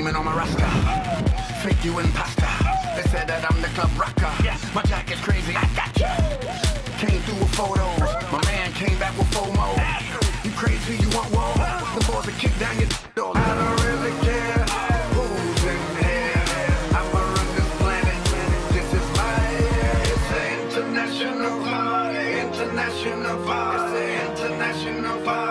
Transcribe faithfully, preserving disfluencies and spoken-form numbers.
on my roster. Fake you imposter. They said that I'm the club rocker. My jacket's crazy, I got you. Came through with photos. My man came back with FOMO. You crazy, you want war? The boys will kick down your door. I don't really care who's in here. I'ma run this planet. This is my year. It's an international party. International party. It's an international party.